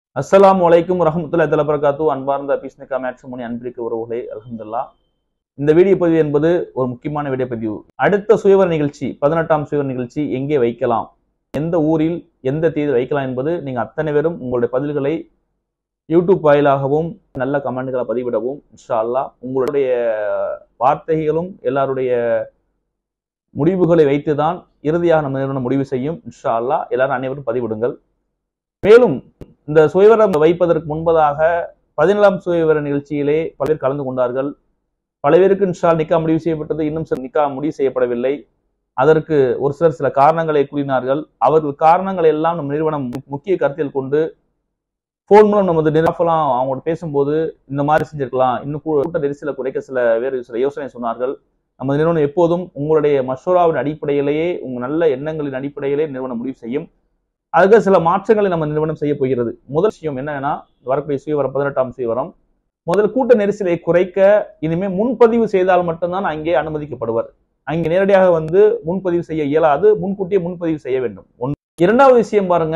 அஸ்ஸலாமு அலைக்கும் வரஹ்மத்துல்லாஹி தஆலா பரகாத்து. அன்பார்ந்த பீஸ்னிகா மேட்ரிமோனி அன்பிற்கு உறவுகளே, அல்ஹம்துலில்லாஹ். இந்த வீடியோ பதிவு என்பது ஒரு முக்கியமான வீடியோ பதிவு. அடுத்த சுயவர நிகழ்ச்சி 18ஆம் சுயவர நிகழ்ச்சி எங்கே வைக்கலாம், எந்த ஊரில் எந்த தேதி வைக்கலாம் என்பது நீங்க அத்தனை பேரும் உங்களுடைய பதில்களை யூடியூப் வாயிலாகவும் நல்ல கமெண்ட்களை பதிவிடவும் இன்ஷா அல்லாஹ். உங்களுடைய வார்த்தைகளும் எல்லாருடைய முடிவுகளை வைத்துதான் இறுதியாக நம்ம நிறுவனம் முடிவு செய்யும். இன்ஷா அல்லாஹ் எல்லாரும் அனைவரும் பதிவிடுங்கள். மேலும் இந்த சுயவரம் வைப்பதற்கு முன்பதாக 17ஆம் சுயவர நிகழ்ச்சியிலே பலர் கலந்து கொண்டார்கள். பல பேருக்கு இன்ஷா நிக்கா முடிவு செய்யப்பட்டது, இன்னும் சில நிக்கா முடிவு செய்யப்படவில்லை. அதற்கு ஒரு சிலர் சில காரணங்களை கூறினார்கள். அவர்கள் காரணங்களை எல்லாம் நம் நிறுவனம் முக்கிய கருத்தில் கொண்டு போன் மூலம் நமது நிராஃபெல்லாம் அவங்களோட பேசும்போது இந்த மாதிரி செஞ்சிருக்கலாம், இன்னும் கூட்ட நெரிசலை குறைக்க வேறு சில யோசனை சொன்னார்கள். நமது நிறுவனம் எப்போதும் உங்களுடைய மஷூராவின் அடிப்படையிலேயே, உங்க நல்ல எண்ணங்களின் அடிப்படையிலே நிறுவனம் முடிவு செய்யும். அதுக்கு சில மாற்றங்களை நம்ம நிறுவனம் செய்ய போகிறது. முதல் விஷயம் என்னன்னா, வரக்கூடிய சுயவரம் 18ஆம் சுயவரம் முதல் கூட்ட நெரிசலை குறைக்க இனிமே முன்பதிவு செய்தால் மட்டும்தான் அங்கே அனுமதிக்கப்படுவர். அங்கே நேரடியாக வந்து முன்பதிவு செய்ய இயலாது, முன்கூட்டியே முன்பதிவு செய்ய வேண்டும். இரண்டாவது விஷயம் பாருங்க,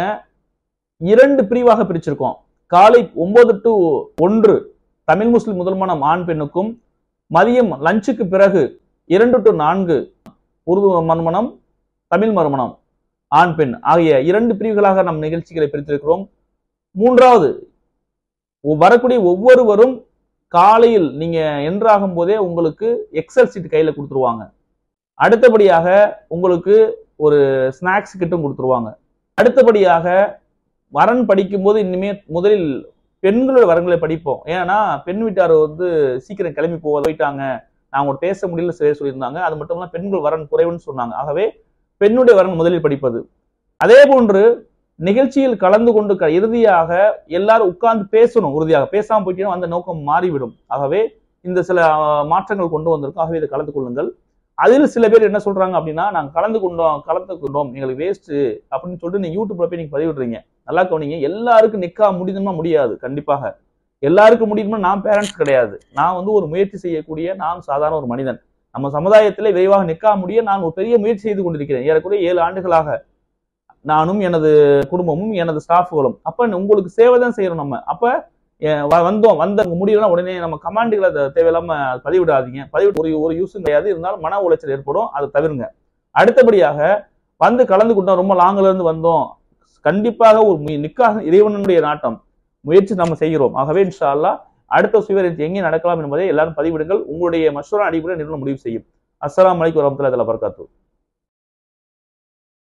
2 பிரிவாக பிரிச்சிருக்கோம். காலை 9 to 1 தமிழ் முஸ்லிம் முதல் மனம் ஆண் பெண்ணுக்கும், மதியம் லஞ்சுக்கு பிறகு 2 to 4 உருது மறுமணம் தமிழ் மறுமணம் ஆண் பெண் ஆகிய 2 பிரிவுகளாக நம் நிகழ்ச்சிகளை பிரித்திருக்கிறோம். மூன்றாவது, வரக்கூடிய ஒவ்வொருவரும் காலையில் நீங்க என்ட்ராகும் போதே உங்களுக்கு எக்ஸல் சீட் கையில கொடுத்துருவாங்க. அடுத்தபடியாக உங்களுக்கு ஒரு ஸ்நாக்ஸ் கிட்டும் கொடுத்துருவாங்க. அடுத்தபடியாக வரன் படிக்கும் போது இனிமே முதலில் பெண்களோட வரன்களை படிப்போம். ஏன்னா பெண் வீட்டார் வந்து சீக்கிரம் கிளம்பி போயிட்டாங்க, அவங்க பேச முடியல சொல்லியிருந்தாங்க. அது மட்டும் இல்லாம பெண்கள் வரன் குறைவுன்னு சொன்னாங்க. ஆகவே பெண்ணுடைய வரன் முதலில் படிப்பது. அதே போன்று நிகழ்ச்சியில் கலந்து கொண்டு இறுதியாக எல்லாரும் உட்கார்ந்து பேசணும். உறுதியாக பேசாம போயிட்டீங்கன்னா அந்த நோக்கம் மாறிவிடும். ஆகவே இந்த சில மாற்றங்கள் கொண்டு வந்திருக்கும். ஆகவே இதை கலந்து கொள்ளுங்கள். அதில் சில பேர் என்ன சொல்றாங்க அப்படின்னா, நாங்க கலந்து கொண்டோம் எங்களுக்கு வேஸ்ட் அப்படின்னு சொல்லிட்டு நீங்க யூடியூப்ல போய் நீங்க பதிவிடுறீங்க. நல்லா கவனிங்க, எல்லாருக்கும் நிக்கா முடியுமா? முடியாது. கண்டிப்பாக எல்லாருக்கும் முடியுமா? நான் பேரண்ட்ஸ் கிடையாது. நான் வந்து ஒரு முயற்சி செய்யக்கூடிய நான் சாதாரண ஒரு மனிதன். நம்ம சமுதாயத்திலே விரைவாக நிக்கா முடிய நான் ஒரு பெரிய முயற்சி செய்து கொண்டிருக்கிறேன். ஏறக்குறைய 7 ஆண்டுகளாக நானும் எனது குடும்பமும் எனது ஸ்டாஃப்களும். அப்ப உங்களுக்கு சேவை தான் செய்யறோம் நம்ம. அப்ப வந்த முடியலாம் உடனே நம்ம கமாண்டுகளை தேவையில்லாம பதிவிடாதீங்க. பதிவிட்டு ஒரு யூஸும் கிடையாது. இருந்தாலும் மன உளைச்சல் ஏற்படும், அதை தவிருங்க. அடுத்தபடியாக வந்து கலந்து கொண்டோம், ரொம்ப லாங்ல இருந்து வந்தோம், கண்டிப்பாக ஒரு நிக்காக இறைவனுடைய நாட்டம் முயற்சி நம்ம செய்கிறோம். ஆகவே இன்ஷா அல்லாஹ் அடுத்த சுயவர எங்கே நடக்கலாம் என்பதை எல்லாரும் பதிவிடுங்கள். உங்களுடைய மஷூரா அடிப்படையில் நிறுவனம் முடிவு செய்யும். அஸ்ஸலாமு அலைக்கும் வரஹ்மத்துல்லாஹி வபரகாத்துஹு.